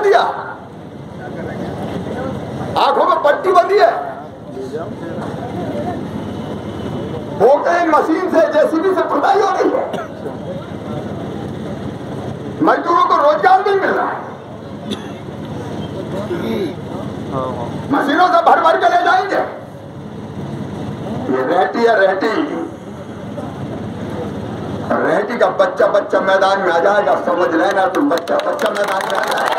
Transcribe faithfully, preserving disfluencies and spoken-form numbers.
दिया, आंखों में पट्टी बंधी है, वो कहीं मशीन से जेसीबी से खुदाई हो रही है, मजदूरों को रोजगार नहीं मिल रहा है, मशीनों से भर भर के ले जाएंगे। ये रहती है रहती रहती का बच्चा बच्चा मैदान में आ जाएगा, समझ लेना तुम, बच्चा बच्चा मैदान में आ जाएगा।